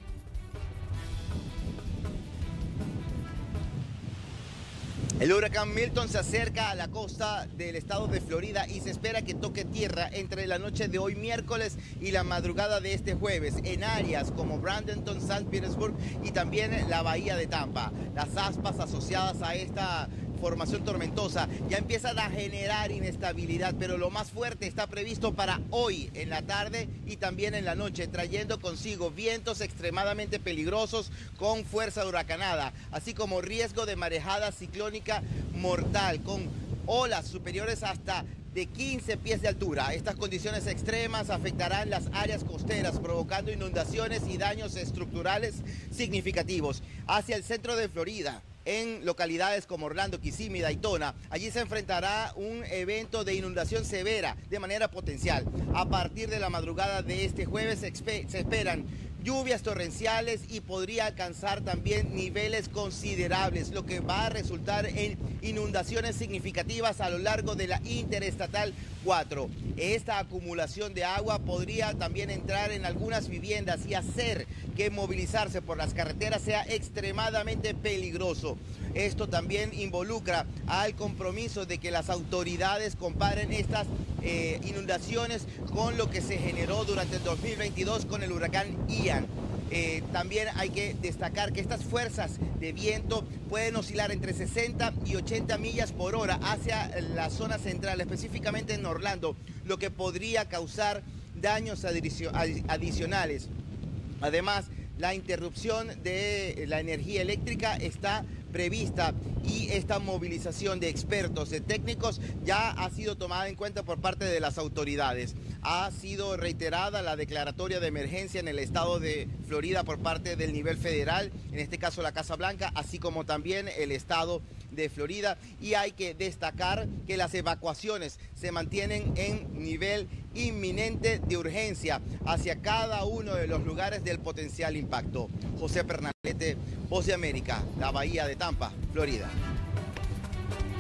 El huracán Milton se acerca a la costa del estado de Florida y se espera que toque tierra entre la noche de hoy miércoles y la madrugada de este jueves en áreas como Bradenton, St. Petersburg y también la bahía de Tampa. Las aspas asociadas a esta formación tormentosa ya empiezan a generar inestabilidad, pero lo más fuerte está previsto para hoy en la tarde y también en la noche, trayendo consigo vientos extremadamente peligrosos con fuerza huracanada, así como riesgo de marejada ciclónica mortal con olas superiores hasta de 15 pies de altura. Estas condiciones extremas afectarán las áreas costeras, provocando inundaciones y daños estructurales significativos. Hacia el centro de Florida, en localidades como Orlando, Kissimmee, Daytona, allí se enfrentará un evento de inundación severa de manera potencial. A partir de la madrugada de este jueves se esperan lluvias torrenciales y podría alcanzar también niveles considerables, lo que va a resultar en inundaciones significativas a lo largo de la Interestatal 4. Esta acumulación de agua podría también entrar en algunas viviendas y hacer que movilizarse por las carreteras sea extremadamente peligroso. Esto también involucra al compromiso de que las autoridades comparen estas inundaciones con lo que se generó durante el 2022 con el huracán Ian. También hay que destacar que estas fuerzas de viento pueden oscilar entre 60 y 80 millas por hora hacia la zona central, específicamente en Orlando, lo que podría causar daños adicionales. Además, la interrupción de la energía eléctrica está prevista y esta movilización de expertos, de técnicos, ya ha sido tomada en cuenta por parte de las autoridades. Ha sido reiterada la declaratoria de emergencia en el estado de Florida por parte del nivel federal, en este caso la Casa Blanca, así como también el estado de Florida, y hay que destacar que las evacuaciones se mantienen en nivel inminente de urgencia hacia cada uno de los lugares del potencial impacto. José Pernalete, Voz de América, la Bahía de Tampa, Florida.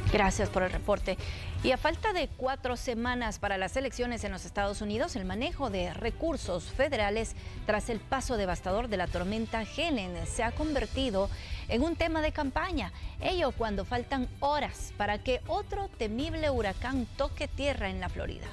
Gracias por el reporte. Y a falta de 4 semanas para las elecciones en los Estados Unidos, el manejo de recursos federales tras el paso devastador de la tormenta Helen se ha convertido en un tema de campaña. Ello cuando faltan horas para que otro temible huracán toque tierra en la Florida.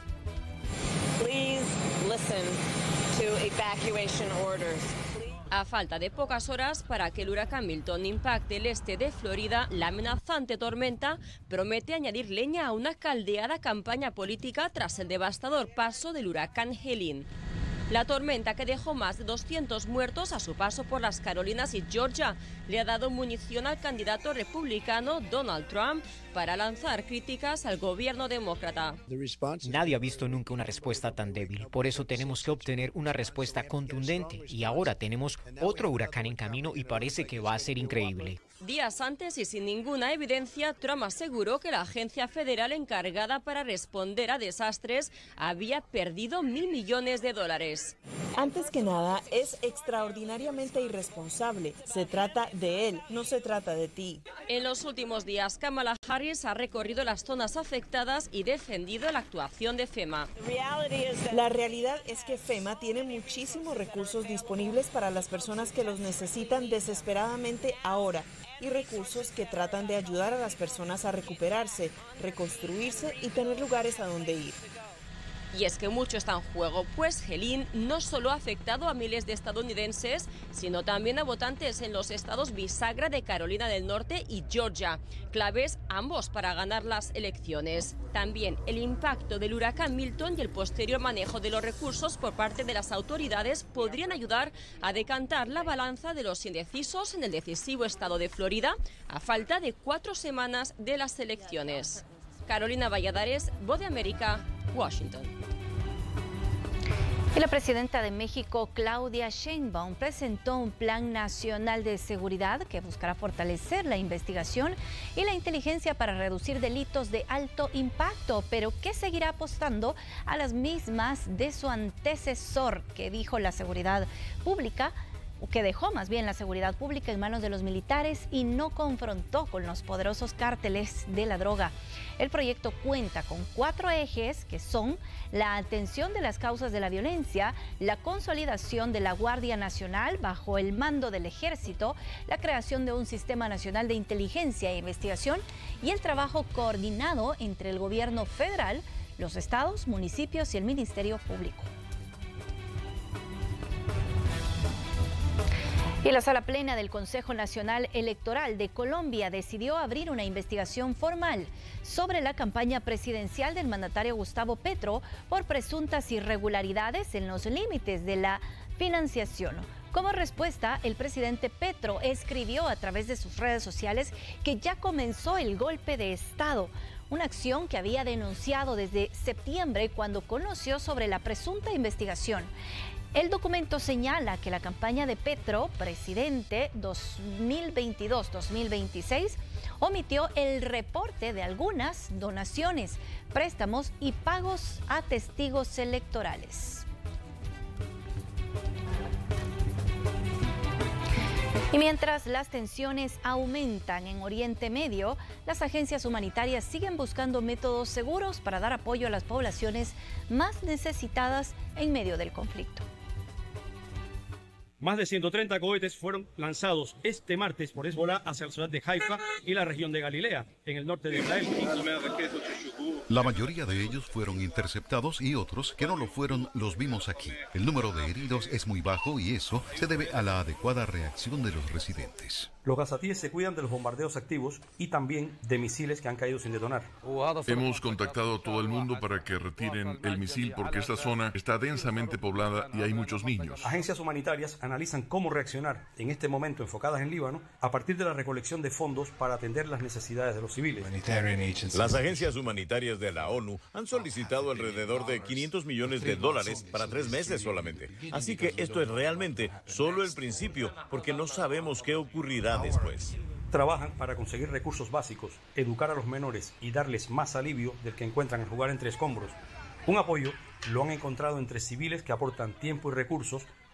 Please listen to evacuation orders. A falta de pocas horas para que el huracán Milton impacte el este de Florida, la amenazante tormenta promete añadir leña a una caldeada campaña política tras el devastador paso del huracán Helene. La tormenta, que dejó más de 200 muertos a su paso por las Carolinas y Georgia, le ha dado munición al candidato republicano Donald Trump para lanzar críticas al gobierno demócrata. Nadie ha visto nunca una respuesta tan débil, por eso tenemos que obtener una respuesta contundente y ahora tenemos otro huracán en camino y parece que va a ser increíble. Días antes y sin ninguna evidencia, Trump aseguró que la agencia federal encargada para responder a desastres había perdido $1.000 millones. Antes que nada, es extraordinariamente irresponsable. Se trata de él, no se trata de ti. En los últimos días, Kamala Harris ha recorrido las zonas afectadas y defendido la actuación de FEMA. La realidad es que FEMA tiene muchísimos recursos disponibles para las personas que los necesitan desesperadamente ahora, y recursos que tratan de ayudar a las personas a recuperarse, reconstruirse y tener lugares a donde ir. Y es que mucho está en juego, pues Helene no solo ha afectado a miles de estadounidenses, sino también a votantes en los estados bisagra de Carolina del Norte y Georgia, claves ambos para ganar las elecciones. También el impacto del huracán Milton y el posterior manejo de los recursos por parte de las autoridades podrían ayudar a decantar la balanza de los indecisos en el decisivo estado de Florida, a falta de 4 semanas de las elecciones. Carolina Valladares, Voz de América, Washington. Y la presidenta de México, Claudia Sheinbaum, presentó un plan nacional de seguridad que buscará fortalecer la investigación y la inteligencia para reducir delitos de alto impacto, pero que seguirá apostando a las mismas de su antecesor, que dejó la seguridad pública en manos de los militares y no confrontó con los poderosos cárteles de la droga. El proyecto cuenta con 4 ejes que son la atención de las causas de la violencia, la consolidación de la Guardia Nacional bajo el mando del Ejército, la creación de un sistema nacional de inteligencia e investigación y el trabajo coordinado entre el gobierno federal, los estados, municipios y el Ministerio Público. Y la Sala Plena del Consejo Nacional Electoral de Colombia decidió abrir una investigación formal sobre la campaña presidencial del mandatario Gustavo Petro por presuntas irregularidades en los límites de la financiación. Como respuesta, el presidente Petro escribió a través de sus redes sociales que ya comenzó el golpe de Estado, una acción que había denunciado desde septiembre cuando conoció sobre la presunta investigación. El documento señala que la campaña de Petro, presidente 2022-2026, omitió el reporte de algunas donaciones, préstamos y pagos a testigos electorales. Y mientras las tensiones aumentan en Oriente Medio, las agencias humanitarias siguen buscando métodos seguros para dar apoyo a las poblaciones más necesitadas en medio del conflicto. Más de 130 cohetes fueron lanzados este martes por Hezbollah hacia la ciudad de Haifa y la región de Galilea, en el norte de Israel. La mayoría de ellos fueron interceptados y otros que no lo fueron los vimos aquí. El número de heridos es muy bajo y eso se debe a la adecuada reacción de los residentes. Los gazatíes se cuidan de los bombardeos activos y también de misiles que han caído sin detonar. Hemos contactado a todo el mundo para que retiren el misil porque esta zona está densamente poblada y hay muchos niños. Agencias humanitarias analizan cómo reaccionar en este momento enfocadas en Líbano a partir de la recolección de fondos para atender las necesidades de los civiles. Las agencias humanitarias de la ONU han solicitado alrededor de $500 millones para 3 meses solamente. Así que esto es realmente solo el principio porque no sabemos qué ocurrirá después. Trabajan para conseguir recursos básicos, educar a los menores y darles más alivio del que encuentran al jugar entre escombros. Un apoyo lo han encontrado entre civiles que aportan tiempo y recursos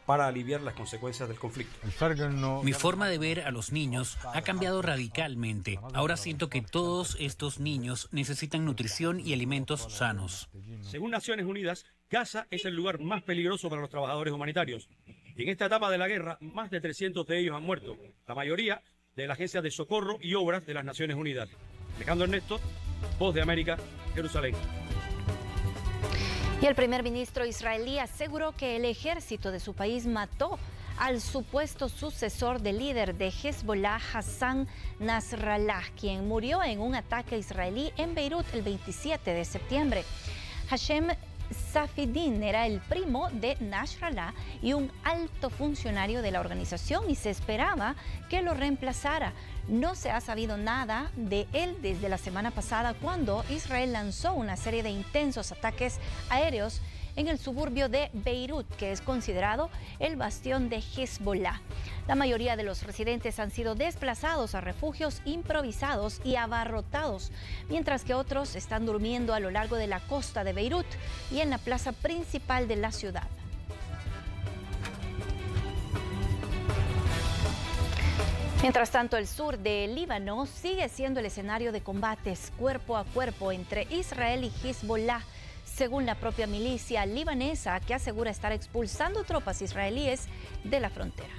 para aliviar las consecuencias del conflicto. Mi forma de ver a los niños ha cambiado radicalmente. Ahora siento que todos estos niños necesitan nutrición y alimentos sanos. Según Naciones Unidas, Gaza es el lugar más peligroso para los trabajadores humanitarios. Y en esta etapa de la guerra, más de 300 de ellos han muerto, la mayoría de la Agencia de Socorro y Obras de las Naciones Unidas. Alejandro Ernesto, Voz de América, Jerusalén. Y el primer ministro israelí aseguró que el ejército de su país mató al supuesto sucesor del líder de Hezbollah, Hassan Nasrallah, quien murió en un ataque israelí en Beirut el 27 de septiembre. Hashem Safieddin era el primo de Nasrallah y un alto funcionario de la organización y se esperaba que lo reemplazara. No se ha sabido nada de él desde la semana pasada cuando Israel lanzó una serie de intensos ataques aéreos en el suburbio de Beirut, que es considerado el bastión de Hezbollah. La mayoría de los residentes han sido desplazados a refugios improvisados y abarrotados, mientras que otros están durmiendo a lo largo de la costa de Beirut y en la plaza principal de la ciudad. Mientras tanto, el sur de Líbano sigue siendo el escenario de combates cuerpo a cuerpo entre Israel y Hezbollah, según la propia milicia libanesa, que asegura estar expulsando tropas israelíes de la frontera.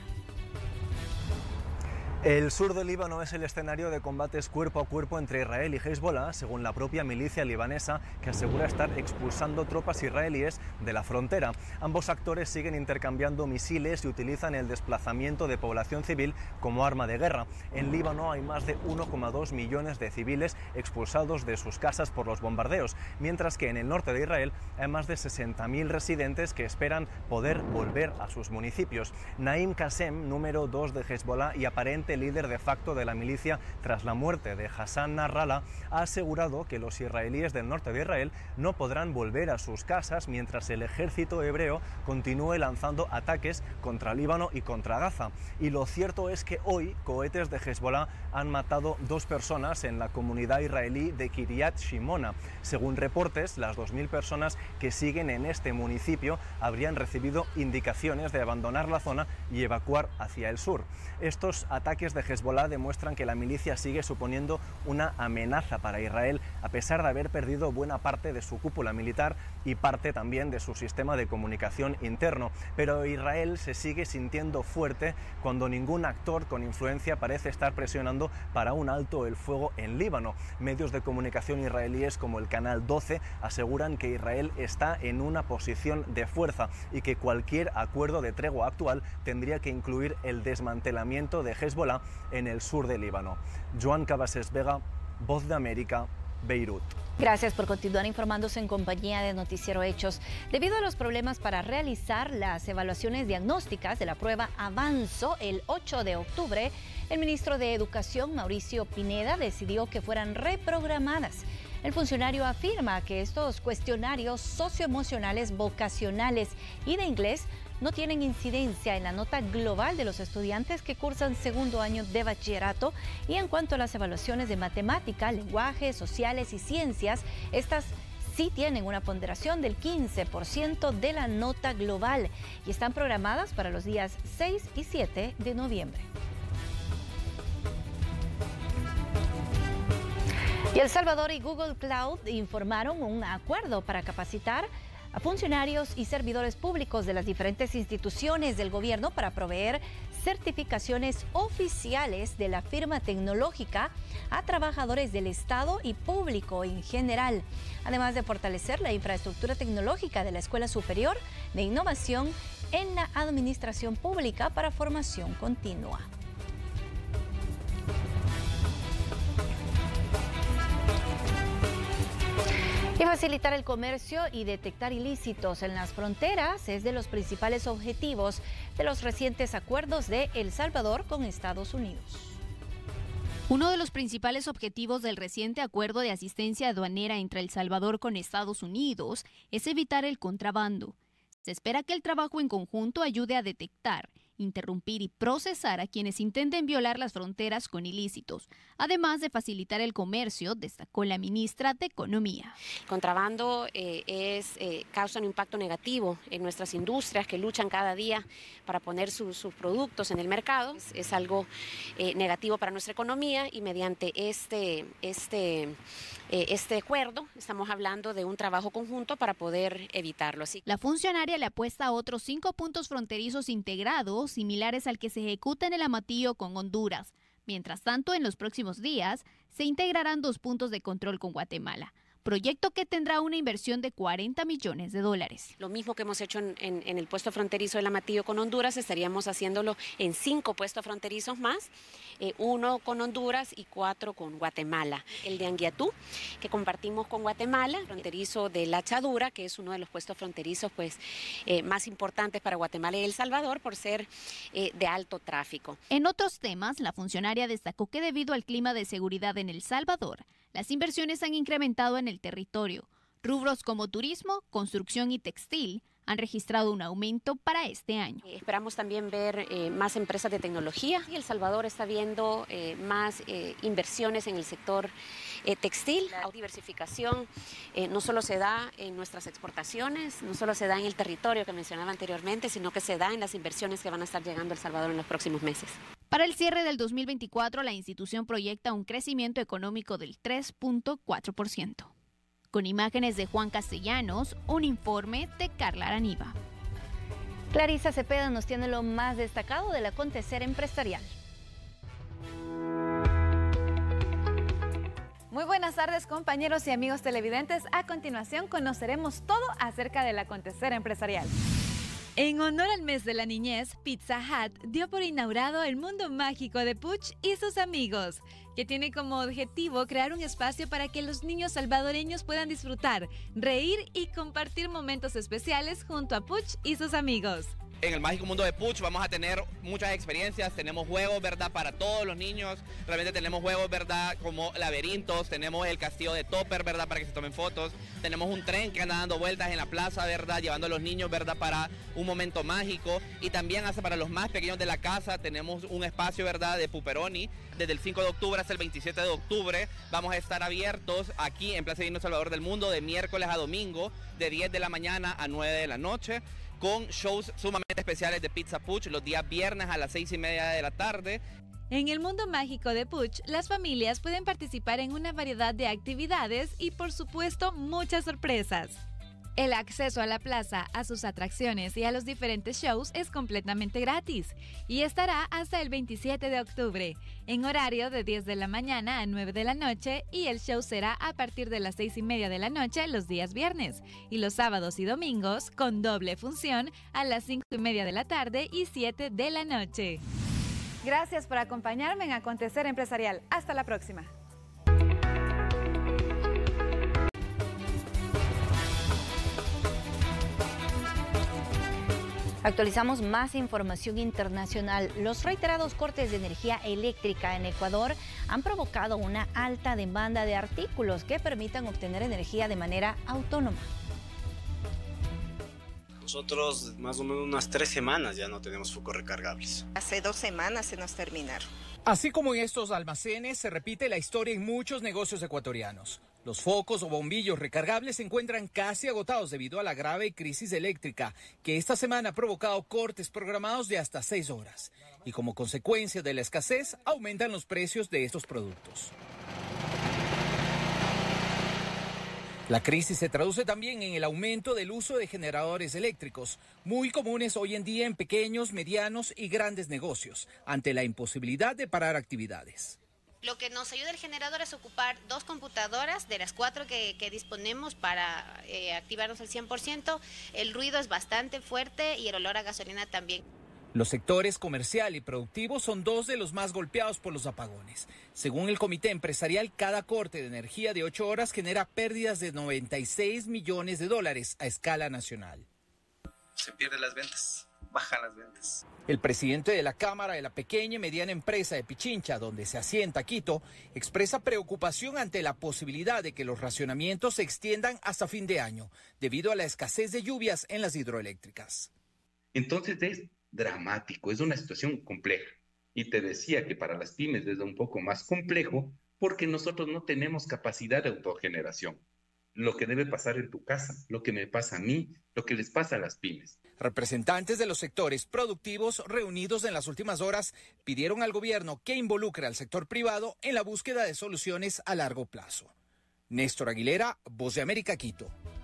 El sur del Líbano es el escenario de combates cuerpo a cuerpo entre Israel y Hezbollah, según la propia milicia libanesa, que asegura estar expulsando tropas israelíes de la frontera. Ambos actores siguen intercambiando misiles y utilizan el desplazamiento de población civil como arma de guerra. En Líbano hay más de 1,2 millones de civiles expulsados de sus casas por los bombardeos, mientras que en el norte de Israel hay más de 60.000 residentes que esperan poder volver a sus municipios. Naim Qassem, número 2 de Hezbollah y aparente líder de facto de la milicia tras la muerte de Hassan Nasrallah, ha asegurado que los israelíes del norte de Israel no podrán volver a sus casas mientras el ejército hebreo continúe lanzando ataques contra Líbano y contra Gaza. Y lo cierto es que hoy cohetes de Hezbollah han matado 2 personas en la comunidad israelí de Kiryat Shimona. Según reportes, las 2.000 personas que siguen en este municipio habrían recibido indicaciones de abandonar la zona y evacuar hacia el sur. Estos ataques de Hezbollah demuestran que la milicia sigue suponiendo una amenaza para Israel, a pesar de haber perdido buena parte de su cúpula militar y parte también de su sistema de comunicación interno. Pero Israel se sigue sintiendo fuerte cuando ningún actor con influencia parece estar presionando para un alto el fuego en Líbano. Medios de comunicación israelíes como el Canal 12 aseguran que Israel está en una posición de fuerza y que cualquier acuerdo de tregua actual tendría que incluir el desmantelamiento de Hezbollah en el sur de Líbano. Joan Cabasés Vega, Voz de América, Beirut. Gracias por continuar informándose en compañía de Noticiero Hechos. Debido a los problemas para realizar las evaluaciones diagnósticas de la prueba Avanzo el 8 de octubre, el ministro de Educación, Mauricio Pineda, decidió que fueran reprogramadas. El funcionario afirma que estos cuestionarios socioemocionales, vocacionales y de inglés no tienen incidencia en la nota global de los estudiantes que cursan segundo año de bachillerato, y en cuanto a las evaluaciones de matemática, lenguaje, sociales y ciencias, estas sí tienen una ponderación del 15% de la nota global y están programadas para los días 6 y 7 de noviembre. Y El Salvador y Google Cloud informaron un acuerdo para capacitar a funcionarios y servidores públicos de las diferentes instituciones del gobierno para proveer certificaciones oficiales de la firma tecnológica a trabajadores del Estado y público en general, además de fortalecer la infraestructura tecnológica de la Escuela Superior de Innovación en la Administración Pública para formación continua. Y facilitar el comercio y detectar ilícitos en las fronteras es de los principales objetivos de los recientes acuerdos de El Salvador con Estados Unidos. Uno de los principales objetivos del reciente acuerdo de asistencia aduanera entre El Salvador con Estados Unidos es evitar el contrabando. Se espera que el trabajo en conjunto ayude a detectar interrumpir y procesar a quienes intenten violar las fronteras con ilícitos, además de facilitar el comercio, destacó la ministra de Economía. El contrabando causa un impacto negativo en nuestras industrias que luchan cada día para poner sus productos en el mercado. Es algo negativo para nuestra economía y mediante este acuerdo estamos hablando de un trabajo conjunto para poder evitarlo. La funcionaria le apuesta a otros 5 puntos fronterizos integrados, similares al que se ejecuta en el Amatillo con Honduras. Mientras tanto, en los próximos días se integrarán 2 puntos de control con Guatemala, proyecto que tendrá una inversión de $40 millones. Lo mismo que hemos hecho en el puesto fronterizo del Amatillo con Honduras, estaríamos haciéndolo en 5 puestos fronterizos más, 1 con Honduras y 4 con Guatemala. El de Anguiatú, que compartimos con Guatemala, fronterizo de La Achadura, que es uno de los puestos fronterizos más importantes para Guatemala y El Salvador por ser de alto tráfico. En otros temas, la funcionaria destacó que debido al clima de seguridad en El Salvador, las inversiones han incrementado en el territorio. Rubros como turismo, construcción y textil han registrado un aumento para este año. Esperamos también ver más empresas de tecnología y El Salvador está viendo más inversiones en el sector textil. La diversificación no solo se da en nuestras exportaciones, no solo se da en el territorio que mencionaba anteriormente, sino que se da en las inversiones que van a estar llegando a El Salvador en los próximos meses. Para el cierre del 2024, la institución proyecta un crecimiento económico del 3.4%. Con imágenes de Juan Castellanos, un informe de Carla Araniva. Clarisa Cepeda nos tiene lo más destacado del acontecer empresarial. Muy buenas tardes, compañeros y amigos televidentes. A continuación conoceremos todo acerca del acontecer empresarial. En honor al mes de la niñez, Pizza Hut dio por inaugurado el mundo mágico de Puch y sus amigos, que tiene como objetivo crear un espacio para que los niños salvadoreños puedan disfrutar, reír y compartir momentos especiales junto a Puch y sus amigos. En el mágico mundo de Puch vamos a tener muchas experiencias, tenemos juegos, ¿verdad?, para todos los niños, realmente tenemos juegos, ¿verdad?, como laberintos, tenemos el castillo de Topper, ¿verdad?, para que se tomen fotos, tenemos un tren que anda dando vueltas en la plaza, ¿verdad?, llevando a los niños, ¿verdad?, para un momento mágico, y también hasta para los más pequeños de la casa tenemos un espacio, ¿verdad?, de Puperoni, desde el 5 de octubre hasta el 27 de octubre, vamos a estar abiertos aquí en Plaza Divino Salvador del Mundo de miércoles a domingo, de 10 de la mañana a 9 de la noche, con shows sumamente especiales de Pizza Puch los días viernes a las 6:30 de la tarde. En el mundo mágico de Puch, las familias pueden participar en una variedad de actividades y, por supuesto, muchas sorpresas. El acceso a la plaza, a sus atracciones y a los diferentes shows es completamente gratis y estará hasta el 27 de octubre, en horario de 10 de la mañana a 9 de la noche, y el show será a partir de las 6:30 de la noche los días viernes y los sábados y domingos con doble función a las 5:30 de la tarde y 7 de la noche. Gracias por acompañarme en Acontecer Empresarial. Hasta la próxima. Actualizamos más información internacional. Los reiterados cortes de energía eléctrica en Ecuador han provocado una alta demanda de artículos que permitan obtener energía de manera autónoma. Nosotros más o menos unas 3 semanas ya no tenemos focos recargables. Hace 2 semanas se nos terminaron. Así como en estos almacenes, se repite la historia en muchos negocios ecuatorianos. Los focos o bombillos recargables se encuentran casi agotados debido a la grave crisis eléctrica que esta semana ha provocado cortes programados de hasta 6 horas. Y como consecuencia de la escasez, aumentan los precios de estos productos. La crisis se traduce también en el aumento del uso de generadores eléctricos, muy comunes hoy en día en pequeños, medianos y grandes negocios, ante la imposibilidad de parar actividades. Lo que nos ayuda el generador es ocupar 2 computadoras de las 4 que disponemos para activarnos al 100%. El ruido es bastante fuerte y el olor a gasolina también. Los sectores comercial y productivo son 2 de los más golpeados por los apagones. Según el comité empresarial, cada corte de energía de 8 horas genera pérdidas de $96 millones a escala nacional. Se pierden las ventas, bajan las ventas. El presidente de la Cámara de la Pequeña y Mediana Empresa de Pichincha, donde se asienta Quito, expresa preocupación ante la posibilidad de que los racionamientos se extiendan hasta fin de año, debido a la escasez de lluvias en las hidroeléctricas. Entonces es dramático, es una situación compleja. Y te decía que para las pymes es un poco más complejo porque nosotros no tenemos capacidad de autogeneración. Lo que debe pasar en tu casa, lo que me pasa a mí, lo que les pasa a las pymes. Representantes de los sectores productivos reunidos en las últimas horas pidieron al gobierno que involucre al sector privado en la búsqueda de soluciones a largo plazo. Néstor Aguilera, Voz de América, Quito.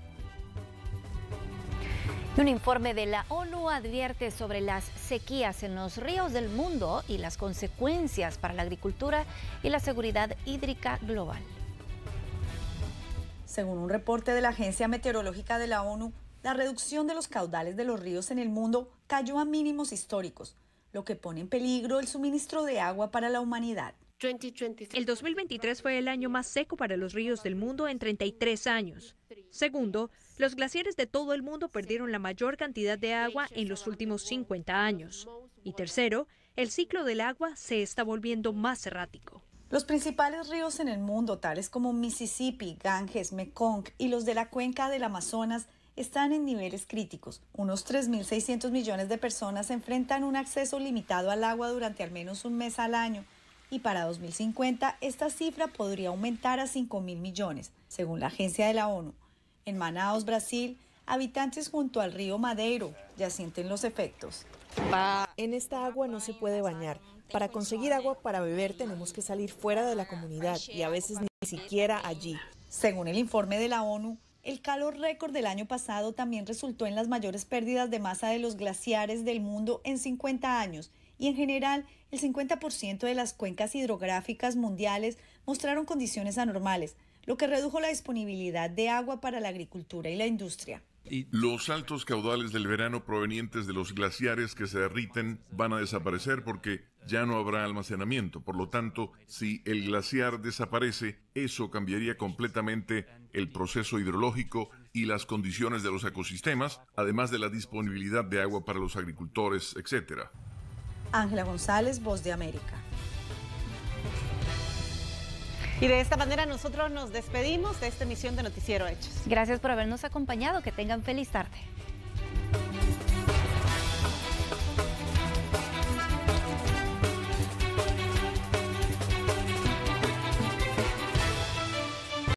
Un informe de la ONU advierte sobre las sequías en los ríos del mundo y las consecuencias para la agricultura y la seguridad hídrica global. Según un reporte de la Agencia Meteorológica de la ONU, la reducción de los caudales de los ríos en el mundo cayó a mínimos históricos, lo que pone en peligro el suministro de agua para la humanidad. El 2023 fue el año más seco para los ríos del mundo en 33 años. Segundo, los glaciares de todo el mundo perdieron la mayor cantidad de agua en los últimos 50 años. Y tercero, el ciclo del agua se está volviendo más errático. Los principales ríos en el mundo, tales como Mississippi, Ganges, Mekong y los de la cuenca del Amazonas, están en niveles críticos. Unos 3.600 millones de personas enfrentan un acceso limitado al agua durante al menos un mes al año. Y para 2050, esta cifra podría aumentar a 5.000 millones, según la agencia de la ONU. En Manaus, Brasil, habitantes junto al río Madeiro ya sienten los efectos. En esta agua no se puede bañar. Para conseguir agua para beber tenemos que salir fuera de la comunidad y a veces ni siquiera allí. Según el informe de la ONU, el calor récord del año pasado también resultó en las mayores pérdidas de masa de los glaciares del mundo en 50 años. Y en general, el 50% de las cuencas hidrográficas mundiales mostraron condiciones anormales, lo que redujo la disponibilidad de agua para la agricultura y la industria. Los altos caudales del verano provenientes de los glaciares que se derriten van a desaparecer porque ya no habrá almacenamiento. Por lo tanto, si el glaciar desaparece, eso cambiaría completamente el proceso hidrológico y las condiciones de los ecosistemas, además de la disponibilidad de agua para los agricultores, etc. Ángela González, Voz de América. Y de esta manera nosotros nos despedimos de esta emisión de Noticiero Hechos. Gracias por habernos acompañado. Que tengan feliz tarde.